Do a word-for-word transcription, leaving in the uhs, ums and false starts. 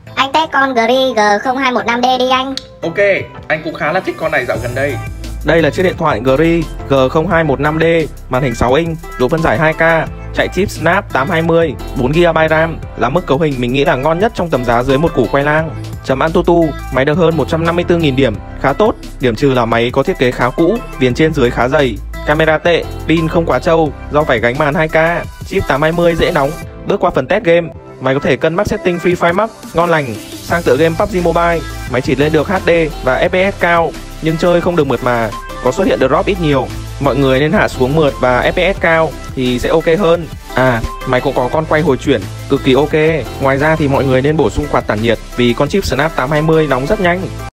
Anh test con Gri G không hai một năm D đi anh. Ok, anh cũng khá là thích con này dạo gần đây. Đây là chiếc điện thoại Gri G không hai một năm D, màn hình sáu inch, độ phân giải hai K, chạy chip Snap tám hai mươi, bốn gi ga bai RAM, là mức cấu hình mình nghĩ là ngon nhất trong tầm giá dưới một củ quay lang. Chấm Antutu, máy được hơn một trăm năm mươi tư nghìn điểm, khá tốt. Điểm trừ là máy có thiết kế khá cũ, viền trên dưới khá dày. Camera tệ, pin không quá trâu do phải gánh màn hai K, chip tám hai mươi dễ nóng. Bước qua phần test game, máy có thể cân max setting Free Fire Max ngon lành. Sang tựa game pê u bê giê Mobile, máy chỉ lên được hát đê và ép pê ét cao, nhưng chơi không được mượt mà, có xuất hiện drop ít nhiều. Mọi người nên hạ xuống mượt và ép pê ét cao thì sẽ ok hơn. À, máy cũng có con quay hồi chuyển cực kỳ ok. Ngoài ra thì mọi người nên bổ sung quạt tản nhiệt vì con chip Snap tám hai mươi nóng rất nhanh.